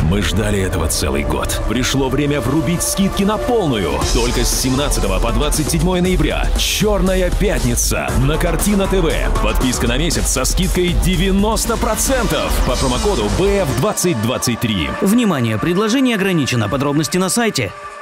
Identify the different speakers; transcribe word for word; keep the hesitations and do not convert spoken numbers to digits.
Speaker 1: Мы ждали этого целый год. Пришло время врубить скидки на полную. Только с семнадцатого по двадцать седьмое ноября. Черная пятница на Картина ТВ. Подписка на месяц со скидкой девяносто процентов по промокоду бэ эф двадцать двадцать три.
Speaker 2: Внимание! Предложение ограничено. Подробности на сайте.